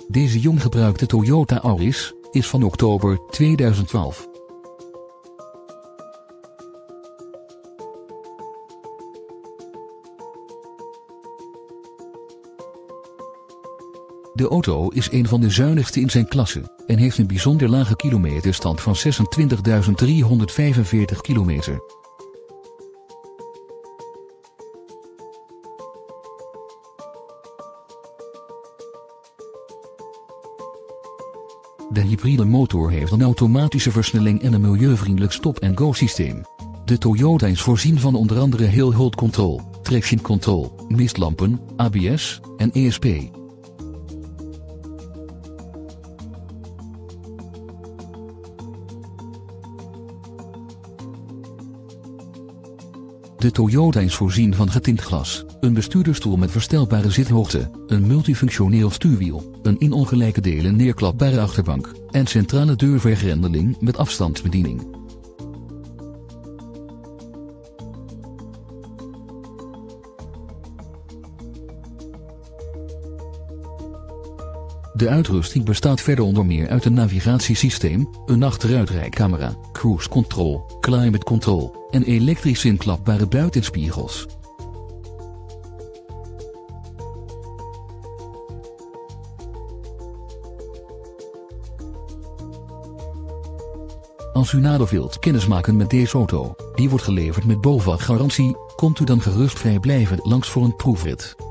Deze jong gebruikte Toyota Auris is van oktober 2012. De auto is een van de zuinigste in zijn klasse en heeft een bijzonder lage kilometerstand van 26.345 kilometer. De hybride motor heeft een automatische versnelling en een milieuvriendelijk stop-and-go systeem. De Toyota is voorzien van onder andere Hill Hold Control, Traction Control, mistlampen, ABS en ESP. De Toyota is voorzien van getint glas, een bestuurdersstoel met verstelbare zithoogte, een multifunctioneel stuurwiel, een in ongelijke delen neerklapbare achterbank en centrale deurvergrendeling met afstandsbediening. De uitrusting bestaat verder onder meer uit een navigatiesysteem, een achteruitrijcamera, cruise control, climate control en elektrisch inklapbare buitenspiegels. Als u nader wilt kennismaken met deze auto, die wordt geleverd met BOVAG garantie, komt u dan gerust vrijblijvend langs voor een proefrit.